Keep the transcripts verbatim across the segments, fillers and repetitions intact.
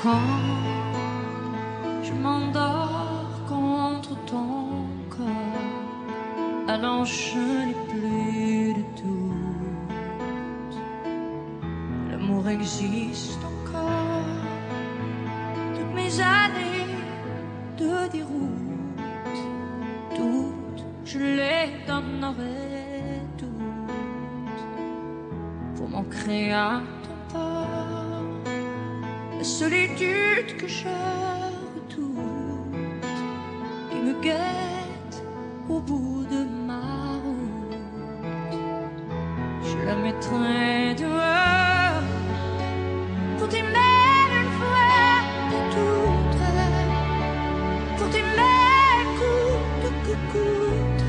quand je m'endors contre ton corps, alors je n'ai plus de doute. L'amour existe encore. Toutes mes années de déroute, toutes, je les donnerai toutes pour m'ancrer à ton port. La solitude que je redoute, qui me guette au bout de ma route, je la mettrai dehors pour t'aimer une fois de tout trait, pour t'aimer coûte que coûte,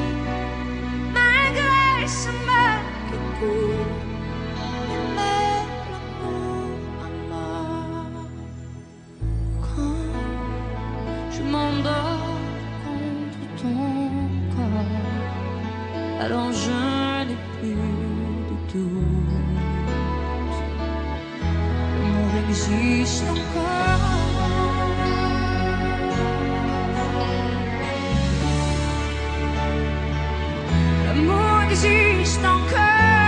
malgré ce mal qui court. Je m'endors contre ton corps, alors je n'ai plus de doute. L'amour existe encore. L'amour existe encore.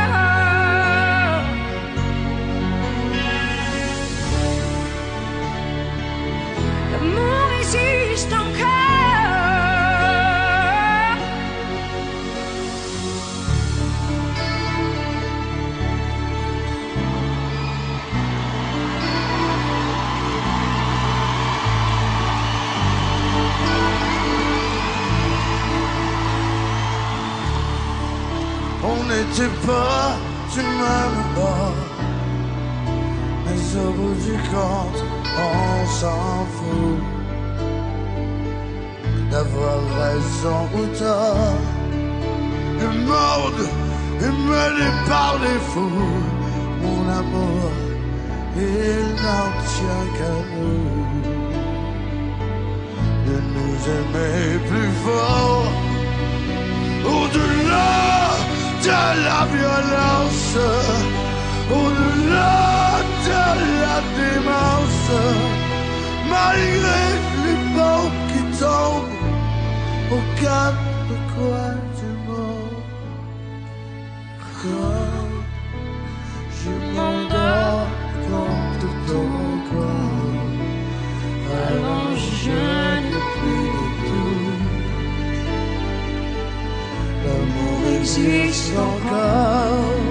L'amour existe encore. On n'était pas du même bord, mais au bout du compte, on s'en fout d'avoir raison ou tort. Le monde est mené par les fous. Mon amour, il n'en tient qu'à nous de nous aimer plus fort, au-delà de la violence, au-delà de la démence, malgré les bombes qui tombent aux quatre coins du monde. Quand je m'endors contre ton corps, alors je n'ai plus de doute. L'amour existe encore.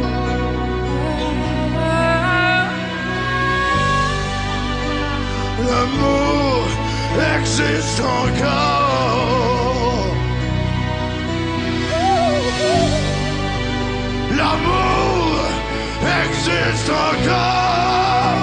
L'amour existe encore. L'amour existe encore.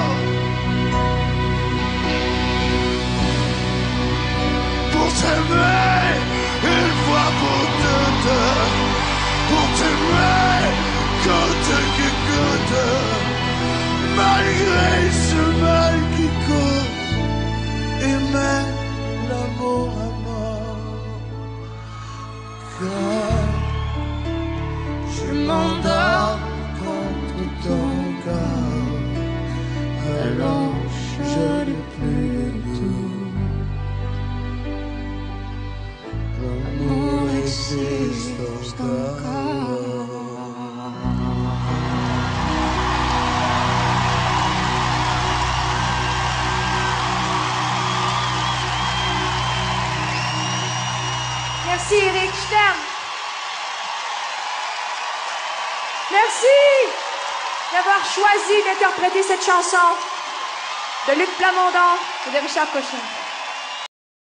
Pour t'aimer une fois pour toutes, pour t'aimer coûte que coûte, malgré ce mal qui court, aimer l'amour à mort. Quand je m'endors contre ton corps, alors je n'ai plus de doute. L'amour existe encore. Merci Eric, je t'aime. Merci d'avoir choisi d'interpréter cette chanson de Luc Plamondon et de Richard Cochin.